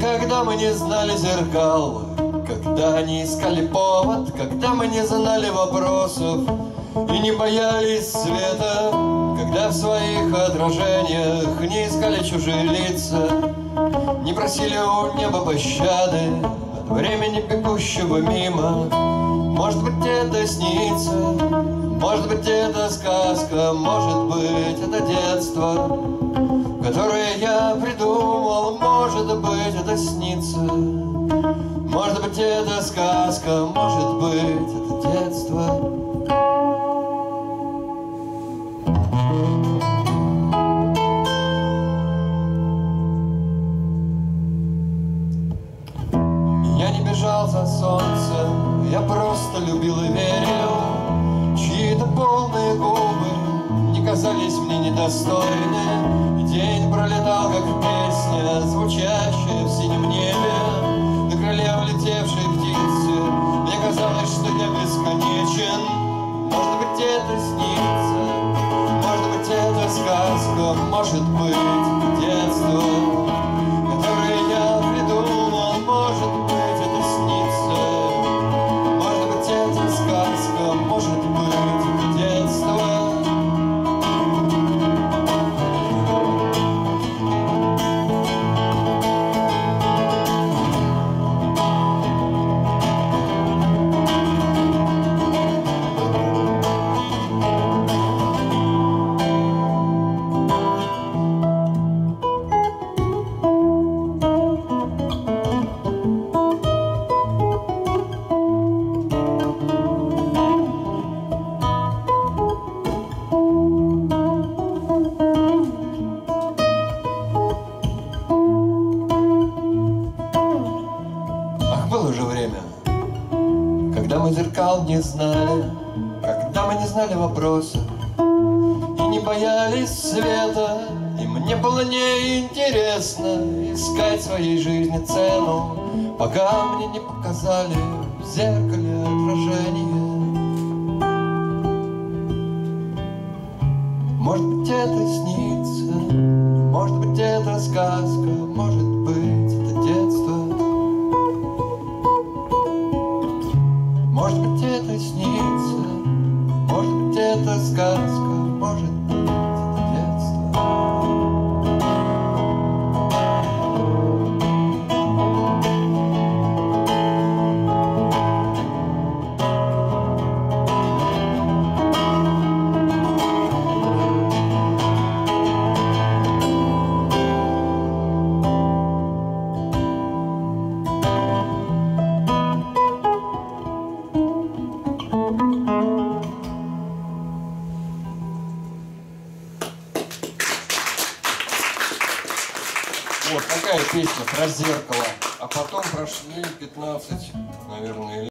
Когда мы не знали зеркал, когда не искали повод, когда мы не знали вопросов и не боялись света, когда в своих отражениях не искали чужие лица, не просили у неба пощады от времени, бегущего мимо. Может быть, это снится, может быть, это сказка, может быть, это детство, которое я придумал, может быть, это снится, может быть, это сказка, может быть, это детство. Я не бежал за солнцем, я просто любил и верил. Чьи-то полные губы не казались мне недостойны. И день пролетал, как песня, звучащая в синем небе. На крыле улетевшей птицы мне казалось, что я бесконечен. Может быть, это снится, может быть, это сказка, может быть, это детство, которое я придумал, может быть, это снится, может быть, это сказка, может быть, это детство. Было же время, когда мы зеркал не знали, когда мы не знали вопросов и не боялись света, и мне было неинтересно искать своей жизни цену, пока мне не показали в зеркале отражение. Может быть, это снится, может быть, это сказка, может быть, это детство. Может быть, это снится, может быть, это сказка, может быть, это детство. Вот такая песня про зеркало. А потом прошли 15, наверное,